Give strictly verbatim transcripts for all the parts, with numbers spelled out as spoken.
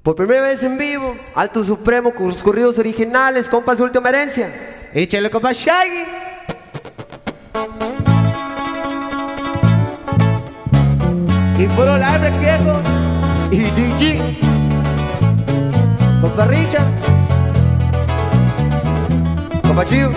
Por primera vez en vivo, Alto Supremo con los corridos originales, compa, su última herencia. Échale, compa Shaggy. Y puro libre, viejo. Y D J, Compa Richard. compa Chío.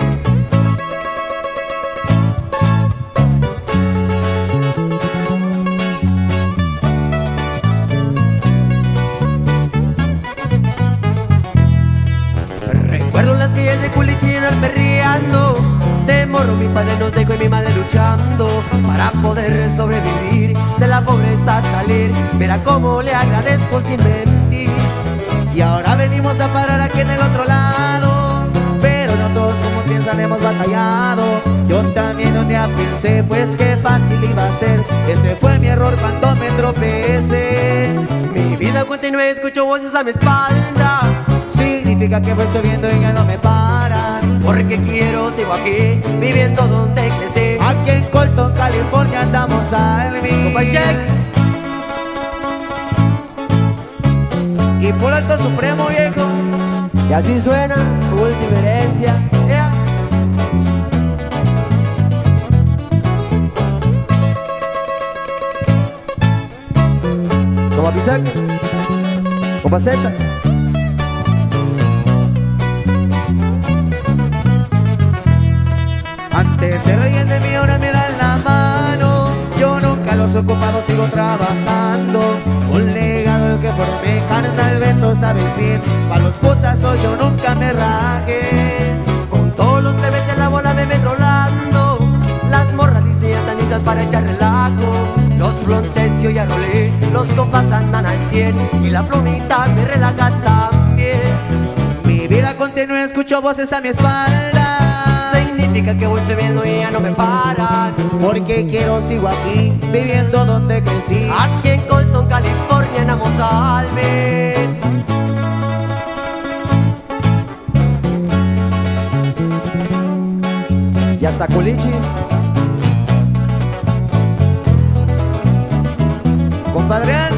Recuerdo las calles de Culichín perreando. De morro mi padre nos dejó y mi madre luchando para poder sobrevivir, de la pobreza salir. Verá cómo le agradezco sin mentir. Y ahora venimos a parar aquí en el otro lado, pero no todos como piensan hemos batallado. Yo también un día pensé pues qué fácil iba a ser. Ese fue mi error cuando me tropecé. Mi vida continúa y escucho voces a mi espalda. Significa que voy subiendo y ya no me paran. Porque quiero, sigo aquí, viviendo donde crecí. Aquí en Colton, California, andamos al mil. Compa Shaggy. Y por Alto Supremo, viejo. Y así suena tu última herencia. Yeah. Compa Pizac, compa César. Antes se reían de mí, ahora me dan la mano. Yo nunca los he ocupado, sigo trabajando. Un legado el que formé, carnal Beto, sabes bien. Pa' los putazos yo nunca me rajé. Con todos los bebés en la bola me ven rolando. Las morras dicen tanitas para echar relajo. Los frontes yo ya rolé, los compas andan al cien. Y la plumita me relaja también. Mi vida continúa, escucho voces a mi espalda. Significa que voy subiendo y ya no me paran. Porque quiero, sigo aquí, viviendo donde crecí. Aquí en Colton, California, andamos al mil. Y hasta Culichi. Compadre